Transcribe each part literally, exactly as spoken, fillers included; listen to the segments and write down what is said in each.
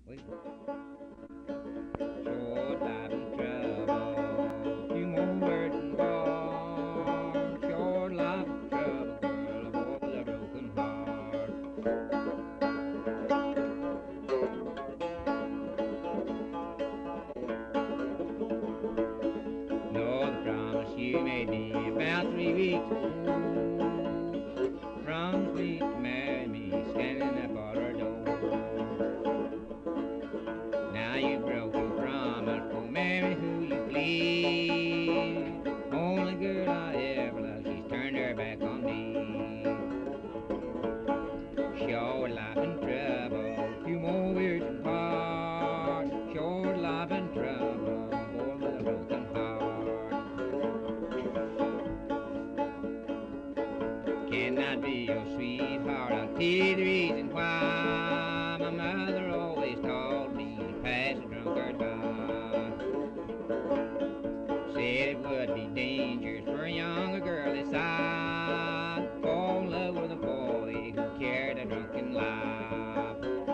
Wait. Short life and trouble, few more words and bars. Short life and trouble, girl, a boy with a broken heart. No, the promise you made me about three weeks ago. Promised me to marry me, standing at our door. Now you broke your promise, go marry who you please. Only girl I ever loved, she's turned her back on me. Short life and trouble, few more words and part. Short life and trouble, boy with a broken heart. Cannot be your sweetheart, I'll tell you the reason why. My mother always told me to pass a drunkard by. Said it would be dangerous for a younger girl this side to fall in love with a boy who carried a drunken life.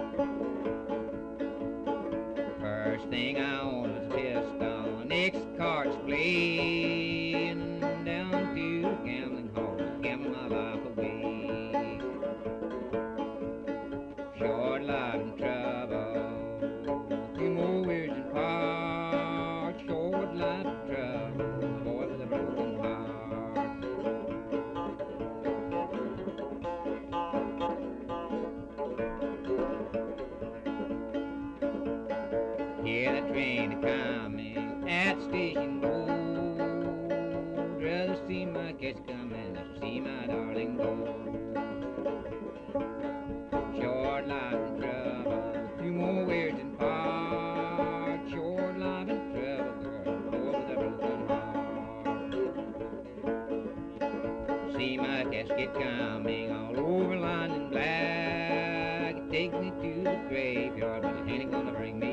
First thing I owned was a pistol, next cards playing, down to the gambling hall, gambling my life away. Short life and trouble, few more words and part. Short life and trouble, a boy with a broken heart. Hear the train a-coming at the station door. Rather see my catch coming than see my darling go. Short life and trouble, few more words and part. Short life and trouble, girl, boy with a broken heart. See my casket coming all over London black. It takes me to the graveyard, but it ain't gonna bring me